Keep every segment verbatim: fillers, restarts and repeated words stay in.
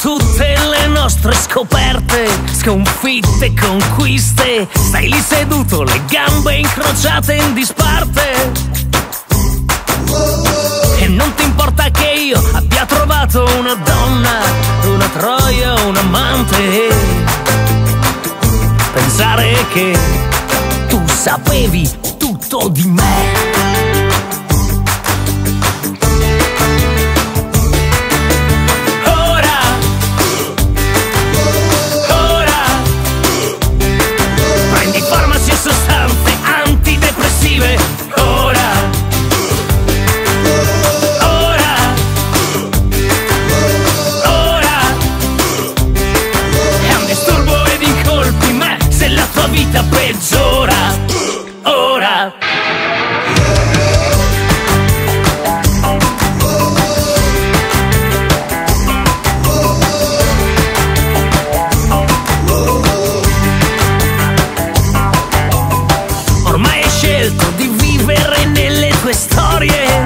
tutte le nostre scoperte, sconfitte, conquiste. Stai lì seduto, le gambe incrociate in disparte. E non ti importa che io abbia trovato una donna, una troia, un amante. Pensare che tu sapevi tutto di me. Vita peggiora, ora. Ormai hai scelto di vivere nelle tue storie,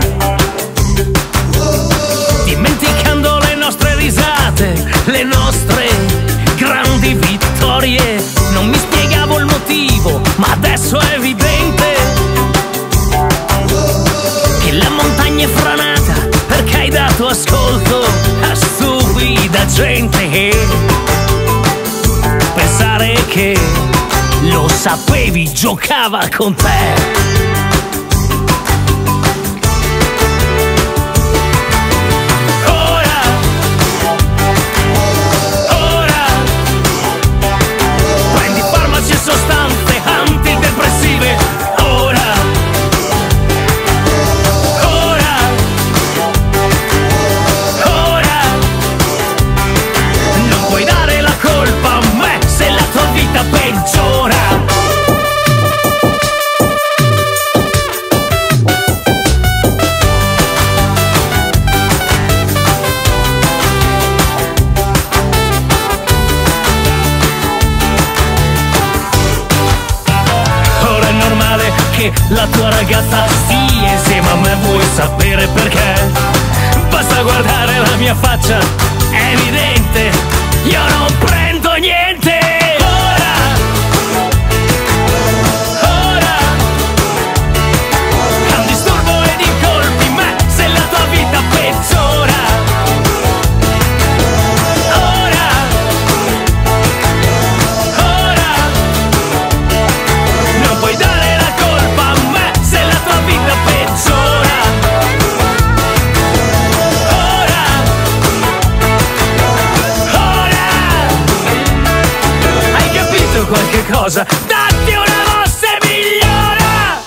dimenticando le nostre risate, le nostre grandi vittorie. Non mi spiegavo il motivo, ma adesso è evidente che la montagna è franata perché hai dato ascolto a stupida gente. Pensare che lo sapevi giocava con te. Sostanze antidepressive, ora, ora, ora. Non puoi dare la colpa a me se la tua vita peggiora. Che la tua ragazza stia insieme a me, vuoi sapere perché? Basta guardare la mia faccia, è evidente, io non prendo niente. Ora, ora, è un disturbo ed incolpi me se la tua vita peggiora. Qualche cosa, datti una mossa e migliora!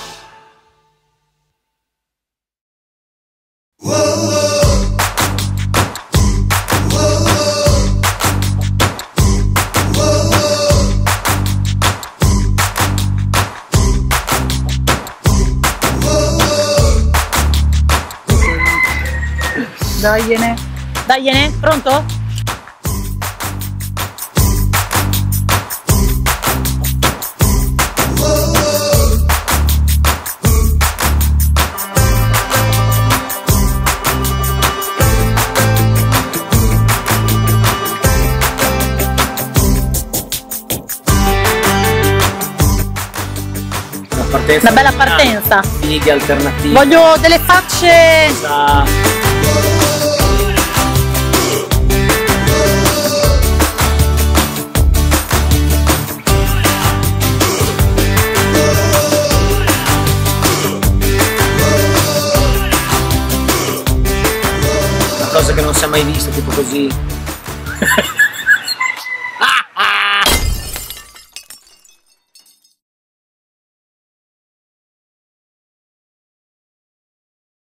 Dagliene, dagliene, pronto? Una bella partenza. Fighe alternative. Voglio delle facce. Da... Una cosa che non si è mai vista, tipo così.